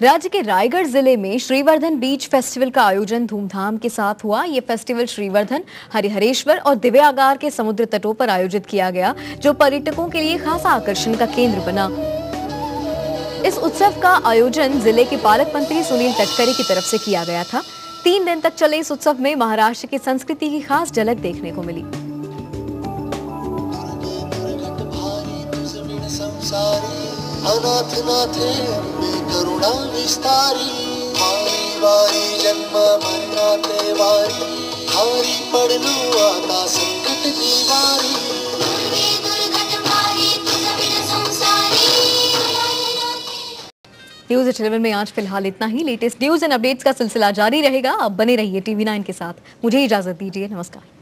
राज्य के रायगढ़ जिले में श्रीवर्धन बीच फेस्टिवल का आयोजन धूमधाम के साथ हुआ। ये फेस्टिवल श्रीवर्धन, हरिहरेश्वर और दिव्यागार के समुद्र तटों पर आयोजित किया गया, जो पर्यटकों के लिए खासा आकर्षण का केंद्र बना। इस उत्सव का आयोजन जिले के पालक मंत्री सुनील तटकरे की तरफ से किया गया था। 3 दिन तक चले इस उत्सव में महाराष्ट्र की संस्कृति की खास झलक देखने को मिली। अनाथ नाथे अंबे करुणा विस्तारी, वारी वारी जन्म मरणाते वारी, हारी पडलो आता संकट जीवारी। न्यूज़ 11 में आज फिलहाल इतना ही। लेटेस्ट न्यूज एंड अपडेट्स का सिलसिला जारी रहेगा। अब बने रहिए TV9 के साथ। मुझे इजाजत दीजिए। नमस्कार।